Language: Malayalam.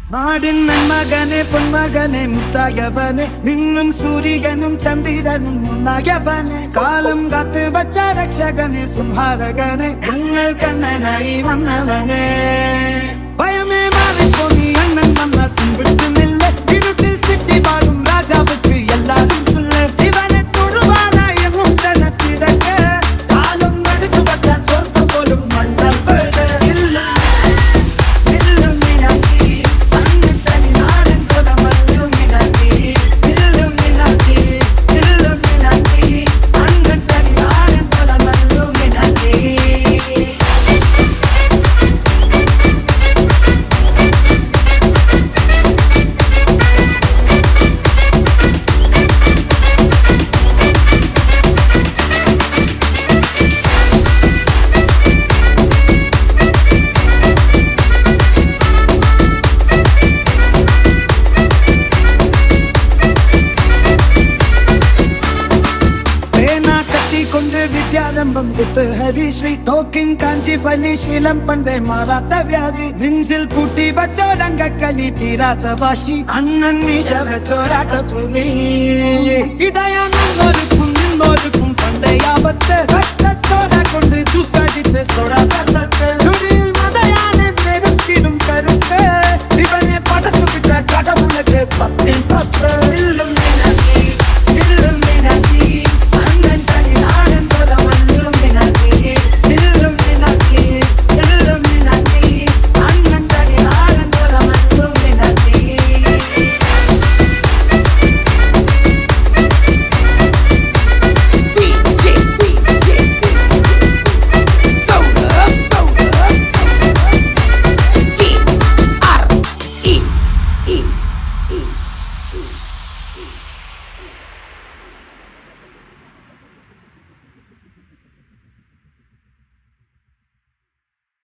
നാടിൻ നന്മകനെ പൊന്മകനെ മുത്തായവനെ നിന്നും സൂര്യനും ചന്ദ്രനും ഒന്നായവനെ കാലം കാത്ത് വച്ച രക്ഷകനെ സംഹാരകനെ ഞങ്ങൾ കണ്ണനായി വന്നവനെ ഭയമേ മാറിപ്പോ നീ അണ്ണൻ വന്നാൽ പിൻവിട്ടുന്നില്ല ഇരുട്ടിൽ സിറ്റി പാടും രാജാവുക്ക് എല്ലാരും സുല്ല ഇവനെ തൊടുവാനായി മുട്ടനത്തിരക്ക് കാലം എടുത്തു വച്ചാൽ സ്വർഗം പോലും മണ്ണൽ വിദ്യാരംഭം കുത്ത് ഹരിശ്രീ തോക്കിൻ കാഞ്ചി ഫലിശീലം പണ്ടേ മാറാത്ത വ്യാധി നെഞ്ചിൽ പൂട്ടി വച്ചോരംഗക്കലി തീരാത്ത വാശി അണ്ണൻ മീശ വെച്ചോരാട്ട പുലി ഇടയാനൊരുക്കും നിന്നൊരുക്കും പണ്ടേ ആപത്ത് കട്ടച്ചോര കൊണ്ട് ചൂസടിച്ച് സോടാ സത്തത്ത്